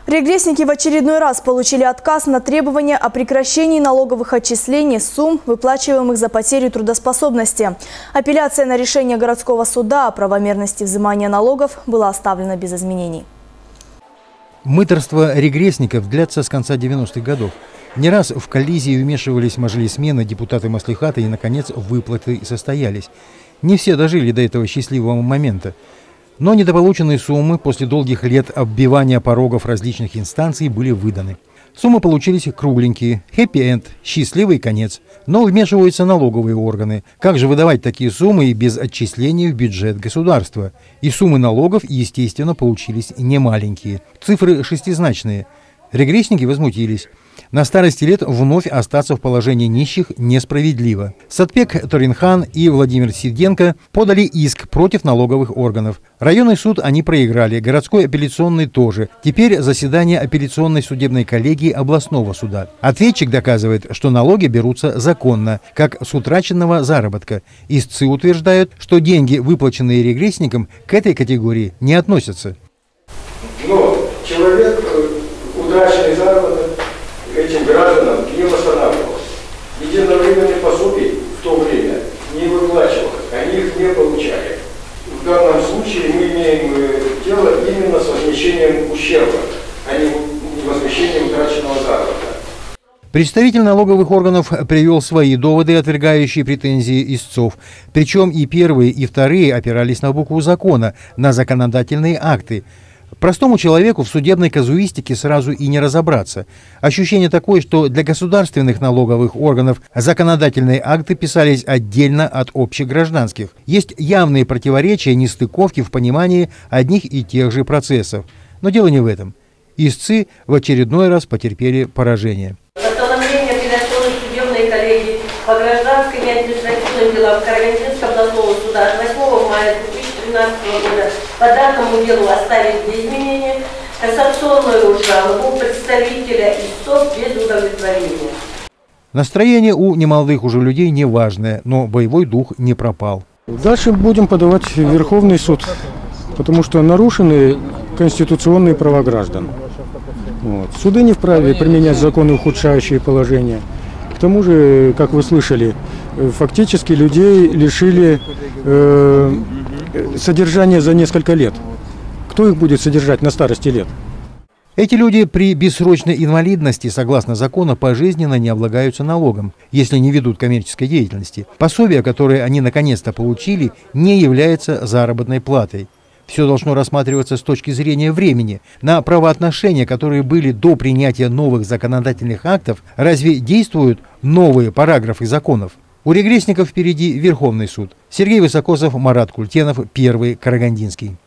Регресники в очередной раз получили отказ на требование о прекращении налоговых отчислений сумм, выплачиваемых за потерю трудоспособности. Апелляция на решение городского суда о правомерности взимания налогов была оставлена без изменений. Мытарство регрессников длятся с конца 90-х годов. Не раз в коллизии вмешивались мажилисмены, депутаты маслихата и, наконец, выплаты состоялись. Не все дожили до этого счастливого момента. Но недополученные суммы после долгих лет оббивания порогов различных инстанций были выданы. Суммы получились кругленькие, хэппи-энд, счастливый конец. Но вмешиваются налоговые органы. Как же выдавать такие суммы и без отчисления в бюджет государства? И суммы налогов, естественно, получились немаленькие. Цифры шестизначные. Регресники возмутились. На старости лет вновь остаться в положении нищих несправедливо. Сатпек Торинхан и Владимир Сиденко подали иск против налоговых органов. Районный суд они проиграли, городской апелляционный тоже. Теперь заседание апелляционной судебной коллегии областного суда. Ответчик доказывает, что налоги берутся законно, как с утраченного заработка. Истцы утверждают, что деньги, выплаченные регрессникам, к этой категории не относятся. Но человек, утраченный заработок, этим гражданам не восстанавливалось. Единовременные пособия в то время не выплачивалось, они их не получали. В данном случае мы имеем дело именно с возмещением ущерба, а не возмещением утраченного заработка. Представитель налоговых органов привел свои доводы, отвергающие претензии истцов. Причем и первые, и вторые опирались на букву закона, на законодательные акты. Простому человеку в судебной казуистике сразу и не разобраться. Ощущение такое, что для государственных налоговых органов законодательные акты писались отдельно от общегражданских. Есть явные противоречия, нестыковки в понимании одних и тех же процессов. Но дело не в этом. Истцы в очередной раз потерпели поражение. Постановление апелляционной судебной коллегии по гражданским и административным делам Карагандинского областного суда от 8 мая 2013 года по данному делу оставить без изменения, кассационную жалобу представителя истцов без удовлетворения. Настроение у немолодых уже людей не важное, но боевой дух не пропал. Дальше будем подавать в Верховный суд, потому что нарушены конституционные права граждан. Суды не вправе применять законы, ухудшающие положение. К тому же, как вы слышали, фактически людей лишили содержания за несколько лет. Кто их будет содержать на старости лет? Эти люди при бессрочной инвалидности, согласно закону, пожизненно не облагаются налогом, если не ведут коммерческой деятельности. Пособие, которое они наконец-то получили, не является заработной платой. Все должно рассматриваться с точки зрения времени. На правоотношения, которые были до принятия новых законодательных актов, разве действуют новые параграфы законов? У регрессников впереди Верховный суд. Сергей Высокосов, Марат Культенов, Первый Карагандинский.